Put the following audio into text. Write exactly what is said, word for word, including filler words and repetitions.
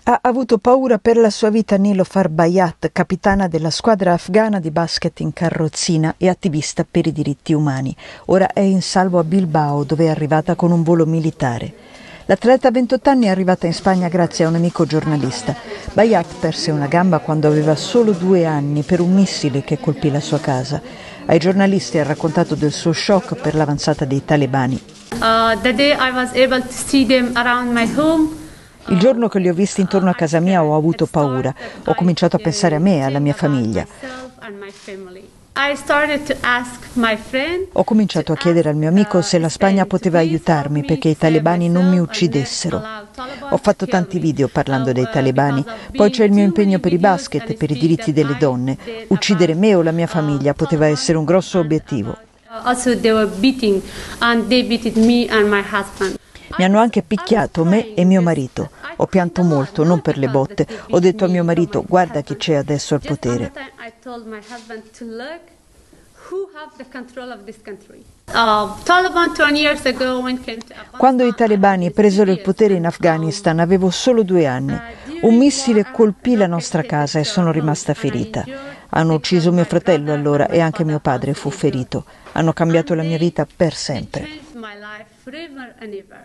Ha avuto paura per la sua vita Niloufar Bayat, capitana della squadra afghana di basket in carrozzina e attivista per i diritti umani. Ora è in salvo a Bilbao, dove è arrivata con un volo militare. L'atleta a ventotto anni è arrivata in Spagna grazie a un amico giornalista. Bayat perse una gamba quando aveva solo due anni per un missile che colpì la sua casa. Ai giornalisti ha raccontato del suo shock per l'avanzata dei talebani. Uh, the day I was able to see them around my home. Il giorno che li ho visti intorno a casa mia ho avuto paura. Ho cominciato a pensare a me e alla mia famiglia. Ho cominciato a chiedere al mio amico se la Spagna poteva aiutarmi perché i talebani non mi uccidessero. Ho fatto tanti video parlando dei talebani. Poi c'è il mio impegno per i basket e per i diritti delle donne. Uccidere me o la mia famiglia poteva essere un grosso obiettivo. Also they were beating and they beat me and my husband. Mi hanno anche picchiato me e mio marito. Ho pianto molto, non per le botte. Ho detto a mio marito, guarda chi c'è adesso al potere. Quando i talebani presero il potere in Afghanistan avevo solo due anni. Un missile colpì la nostra casa e sono rimasta ferita. Hanno ucciso mio fratello allora e anche mio padre fu ferito. Hanno cambiato la mia vita per sempre.